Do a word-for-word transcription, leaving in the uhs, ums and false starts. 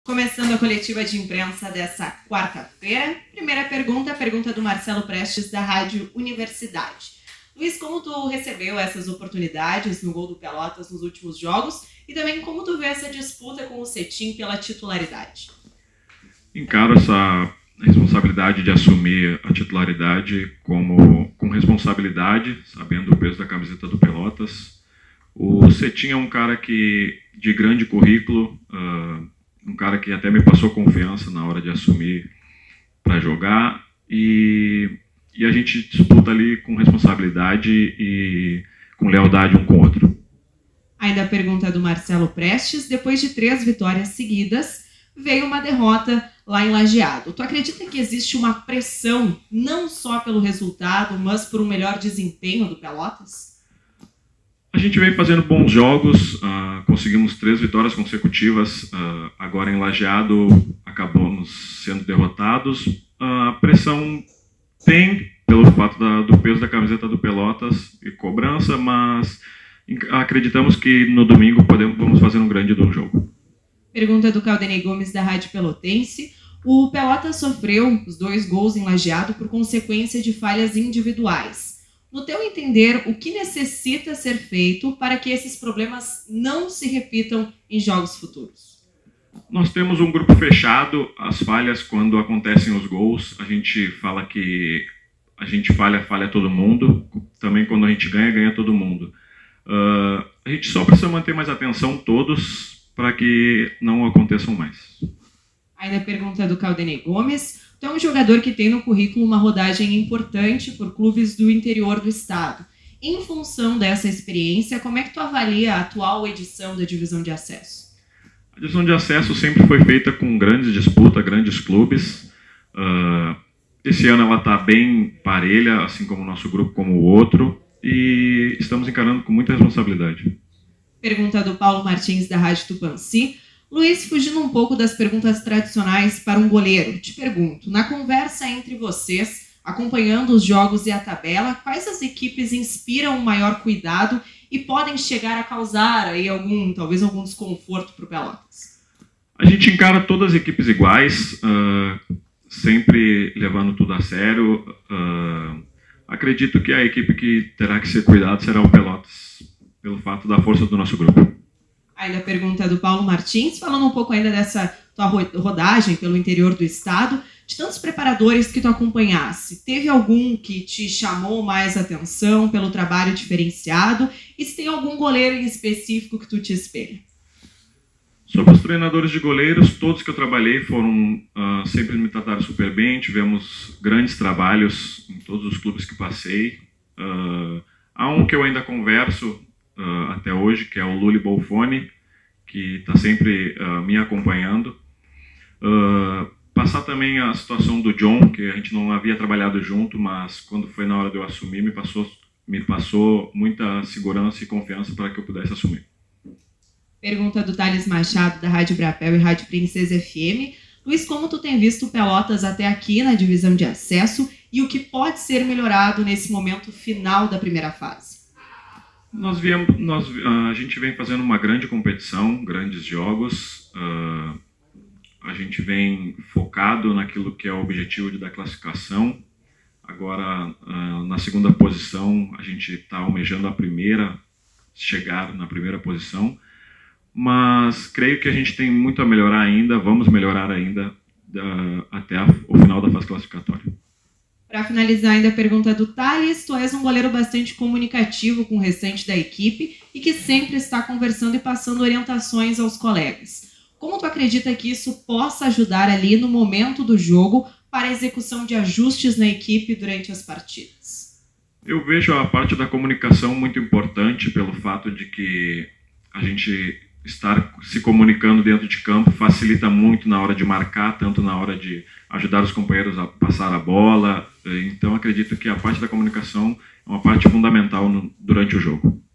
Começando a coletiva de imprensa dessa quarta-feira. Primeira pergunta, a pergunta do Marcelo Prestes, da Rádio Universidade. Luiz, como tu recebeu essas oportunidades no gol do Pelotas nos últimos jogos e também como tu vê essa disputa com o Cetim pela titularidade? Encaro essa responsabilidade de assumir a titularidade como, com responsabilidade, sabendo o peso da camiseta do Pelotas. O Cetim é um cara que, de grande currículo, uh, um cara que até me passou confiança na hora de assumir para jogar, e, e a gente disputa ali com responsabilidade e com lealdade um com o outro. Ainda a pergunta do Marcelo Prestes: depois de três vitórias seguidas, veio uma derrota lá em Lajeado. Tu acredita que existe uma pressão, não só pelo resultado, mas por um melhor desempenho do Pelotas? A gente vem fazendo bons jogos, uh, conseguimos três vitórias consecutivas, uh, agora em Lajeado acabamos sendo derrotados. Uh, a pressão tem, pelo fato da, do peso da camiseta do Pelotas e cobrança, mas acreditamos que no domingo podemos, vamos fazer um grande do jogo. Pergunta do Caldenei Gomes, da Rádio Pelotense. O Pelotas sofreu os dois gols em Lajeado por consequência de falhas individuais. No teu entender, o que necessita ser feito para que esses problemas não se repitam em jogos futuros? Nós temos um grupo fechado. As falhas, quando acontecem os gols, a gente fala que a gente falha, falha todo mundo. Também quando a gente ganha, ganha todo mundo. Uh, a gente só precisa manter mais atenção todos para que não aconteçam mais. Ainda a pergunta do Caldenei Gomes. Tu é um jogador que tem no currículo uma rodagem importante por clubes do interior do estado. Em função dessa experiência, como é que tu avalia a atual edição da divisão de acesso? A divisão de acesso sempre foi feita com grandes disputas, grandes clubes. Uh, esse ano ela está bem parelha, assim como o nosso grupo, como o outro, e estamos encarando com muita responsabilidade. Pergunta do Paulo Martins, da Rádio Tupanci. Luiz, fugindo um pouco das perguntas tradicionais para um goleiro, te pergunto, na conversa entre vocês, acompanhando os jogos e a tabela, quais as equipes inspiram um maior cuidado e podem chegar a causar aí algum, talvez algum desconforto para o Pelotas? A gente encara todas as equipes iguais, uh, sempre levando tudo a sério. Uh, acredito que a equipe que terá que ser cuidada será o Pelotas, pelo fato da força do nosso grupo. Ainda a pergunta do Paulo Martins, falando um pouco ainda dessa tua rodagem pelo interior do estado, de tantos preparadores que tu acompanhasse, teve algum que te chamou mais atenção pelo trabalho diferenciado? E se tem algum goleiro em específico que tu te espelha? Sobre os treinadores de goleiros, todos que eu trabalhei foram uh, sempre me trataram super bem, tivemos grandes trabalhos em todos os clubes que passei. Uh, há um que eu ainda converso Uh, até hoje, que é o Luli Bolfoni, que está sempre uh, me acompanhando. Uh, passar também a situação do John, que a gente não havia trabalhado junto, mas quando foi na hora de eu assumir, me passou, me passou muita segurança e confiança para que eu pudesse assumir. Pergunta do Thales Machado, da Rádio Brapel e Rádio Princesa F M. Luiz, como tu tem visto o Pelotas até aqui na divisão de acesso e o que pode ser melhorado nesse momento final da primeira fase? Nós viemos, nós, a gente vem fazendo uma grande competição, grandes jogos. Uh, a gente vem focado naquilo que é o objetivo da classificação. Agora, uh, na segunda posição, a gente está almejando a primeira, chegar na primeira posição. Mas creio que a gente tem muito a melhorar ainda, vamos melhorar ainda uh, até a, o final da fase classificatória. Para finalizar ainda a pergunta do Thales, tu és um goleiro bastante comunicativo com o restante da equipe e que sempre está conversando e passando orientações aos colegas. Como tu acredita que isso possa ajudar ali no momento do jogo para a execução de ajustes na equipe durante as partidas? Eu vejo a parte da comunicação muito importante pelo fato de que a gente estar se comunicando dentro de campo facilita muito na hora de marcar, tanto na hora de ajudar os companheiros a passar a bola. Então acredito que a parte da comunicação é uma parte fundamental no, durante o jogo.